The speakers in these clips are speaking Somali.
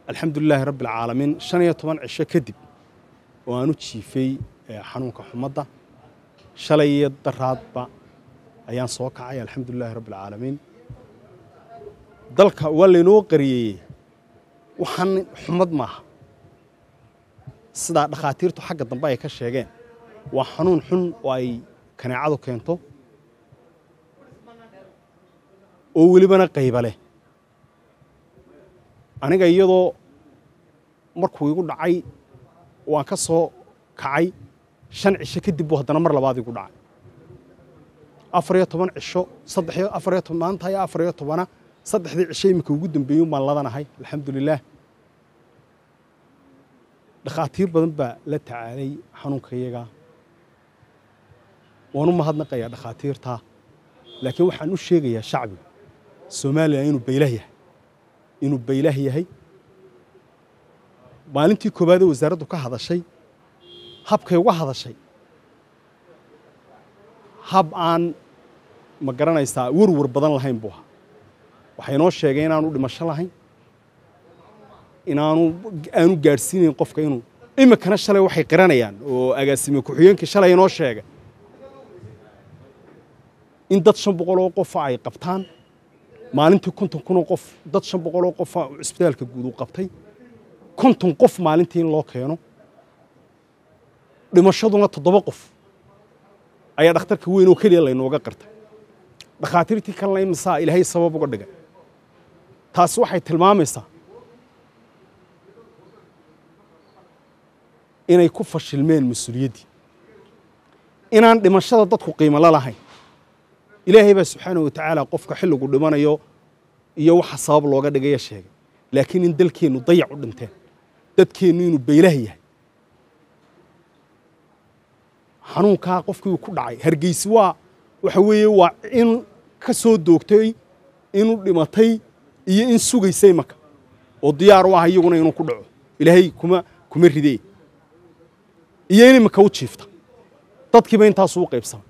الحمد لله رب العالمين شنية طبعا عشاء كذب وأنا في حنونك حمضة شلي الضرات با أيام صوك عيا الحمد لله رب العالمين دلك ولينوغا قري وحن حمض معه صدق دخاتيرته حق الضبايا كشيئين وحنون حن واي كان عادو كينتو وولي بنا قيبة له أنا جايدو مركو يقول عي وانكسو كعي شن عشة كدب وهدنا مر لبعض يقول عي أفريا طبعا عشو صدق أفريا طبعا أنت يا أفريا طبعا صدق ذي عشيء مكوجود بيوم ما الله هاي الحمد لله دخاتير بدن با لا تعالي حنون كيجا وأنا ما هذا نقيا دخاتير تا لكن وحنو الشيء يا شعبي سومالي إنه بيلهي هي maalintii koobaad wasaaraddu ka hadashay habkay uga hadashay hab aan ma garanaysaa warwar badan lahayn buu ahaa waxay noo sheegeen inaanu dhimasho lahayn aanu gaarsiinayn qofka inuu imikana shalay waxay qiranayaan oo agaasime ku-xigeenka shalay noo sheegay in dad 500 oo qof ay qabtaan maalintii 50,000 oo qof dad 500 oo qof isbitaalka guud u qabtay 50 qof maalintii loo keeno dhimashaduna 7 qof ayaa dhakhtarka weyn oo kaliya Laynooga qartay dhakhaatiirtii kalena imisa ilaahay sabab uga dhigay taas waxay tilmaamaysaa inay ku fashilmeen mas'uuliyadii inaan dhimashada dadku qiimo la lahayn ilaahay baa subxaanahu wa ta'aala qofka xilligu dhimanayo iyo waxa sabab looga dhigay sheegay laakiin in dalkeenu dayac u dhinteen dadkeenu inuu beelaha yahay xanuunka qofkii ku dhacay hargeysi waxa weeye waa in ka soo doogtay inuu dhimatay iyo in sugaysay marka oo diyaar u ah iyaguna inuu ku dhaco ilaahay kuma ridee iyo in marka u jiifta dadkiiba intaas u qaybsan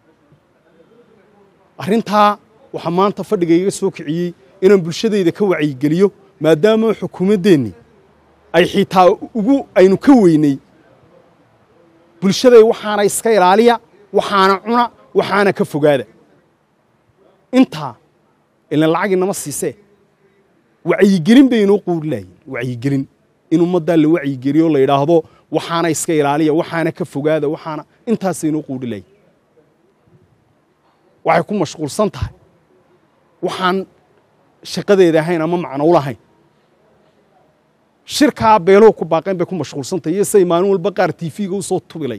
arrintaa waxa maanta fadhigayga soo kiciyay inaan bulshadayda ka wacyi geliyo maadaama xukuumadeeni ay xitaa aynu ka weynay bulshaday waxaana iska ilaaliya waxaana cuna waxaana ka fogaada inta ilaa lacag inama siisee wacyi gelin baynu quudlayn wacyi gelin in ummadda la wacyi geliyo la yiraahdo waxaana iska ilaaliya waxaana ka fogaada waxaana intaasaynu quudlayn waxay ku mashquulsan tahay waxaan shaqadeeda ahayn ama macno u lahayn shirka beelo ku baaqeen bay ku mashquulsantay iyo say maalin walba qaar TV-ga u soo tubilay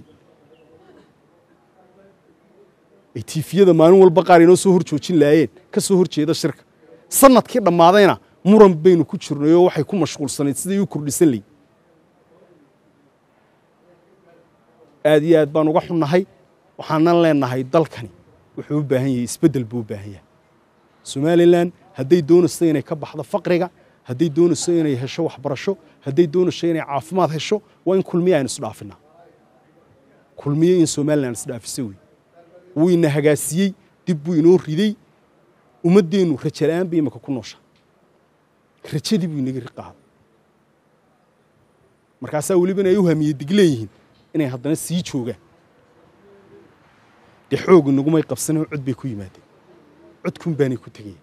TV-yada maalin walba qaar inoo soo horjoojin laayeen ka soo horjeeda shirka sanadkii dhamaadayna muran baynu ku jirnay oo waxay ku mashquulsanayd sidii uu kordhisan lay aad iyo aad baan uga xunnahay waxaan leenahay dalkani wuxuu u baahan yahay isbedel buu u baahan yahay Somaliland hadday doonayso inay ka baxdo faqriga hadday doonayso inay hesho waxbarasho hadday doonayso inay caafimaad hesho waa in kulmiye aynu isdhaafina kulmiye in Somaliland isdhaafisay wuu ina hagaasiyay dib buu inoo riday ummadeenu rajalaan bay imaka ku noosha rajadii buu inaga riqaa markaas waliba ay u hamiyay digleeyihiin inay haddana sii joogaan xoog nagumay qabsanay cod bay ku yimaadeen codkun baanay ku tagay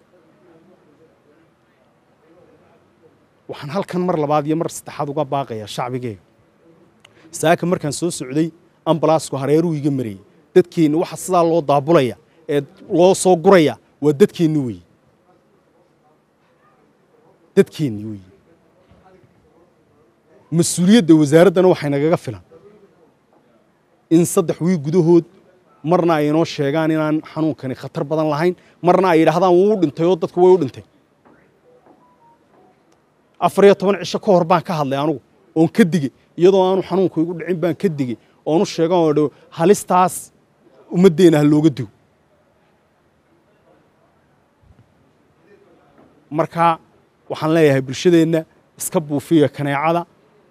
waxaan halkan mar labaad iyo mar saddexaad uga baaqaya shacbigeyga saaka markaan soo socday ambalaasku hareeru iga mariyay dadkeena waxa sidaa loo daabulaya ee loo soo guraya waa dadkeena weey mas'uuliyadda wasaaradana waxay nagaga filan in 3 wiig gudahood marna ay inoo sheegaan inaan xanuunkani khatar badan lahayn marna ay yiraahdaan wuu dhintay oo dadku way u dhintay 14 cisho ka hor baan ka hadlay anigu oon ka digay iyadoo aanu xanuunku igu dhicin baan ka digay oonu sheegan oo halistaas ummadeena looga digo marka waxaan leeyahay bulshadeena iska buufiya kaneecada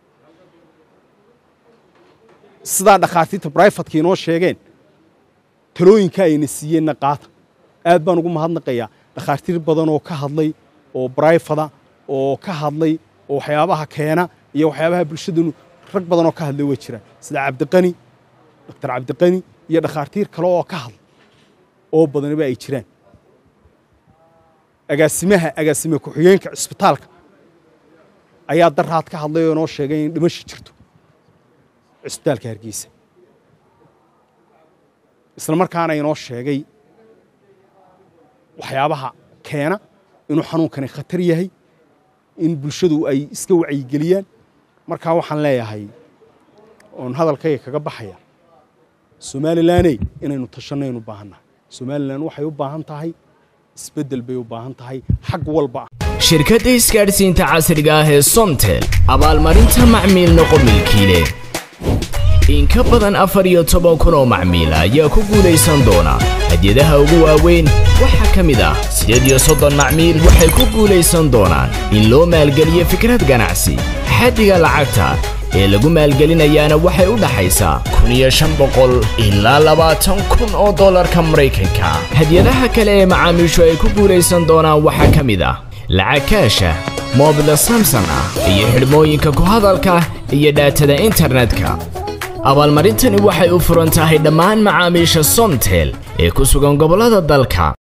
sida dhakhaatiirta private inoo sheegeen talooyinka ayna siiyeen qaata aad baan ugu mahadnaqayaa dhakhaatiir badan oo ka hadlay oo private oo ka hadlay oo waxyaabaha keena iyo waxyaabaha bulshadanu rag badan oo ka hadlay way jiraan sida Cabdiqani Dr. Cabdiqani iyo dhakhaatiir kale oo ka hadlay oo badanba ay jiraan agaasime ku-xigeenka isbitaalka ayaa daraad ka hadlay oo noo sheegay in dhimasho jirto isbitaalka Hargeysa isla markaana inoo sheegay waxyaabaha keena inuu xanuunkani khatar yahay in bulshadu ay iska wacyigeliyaan markaa waxaan leeyahay oon hadalkayga kaga baxaya Somaliland inaynu tashanaynu baahannahay Somaliland waxay u baahan tahay isbedel bay u baahan tahay xaq walba shirkadda isgaarsiinta casriga ah ee Somtel abaalmarinta macmiil noqo milkiile in ka badan 14,000 oo macmiil ayaa ku guuleysan doona hadiyadaha ugu waaweyn waxa kamid ah 30 macmiil waxay ku guuleysan doonaan in loo maalgeliyo fikrad ganacsi xadiga lacagta ee lagu maalgelinayaana waxay u dhaxaysaa 1,500 ilaa 20,000 oo dollarka Mareykanka hadiyadaha kale ee macaamiishu ay ku guuleysan doonaan waxa kamid ah lacag kaasha mobile Samsung iyo xirmooyinka ku hadalka iyo daatada internetka abaalmarintani waxay u furan tahay dhammaan macaamiisha Somtel ee ku sugan gobolada dalka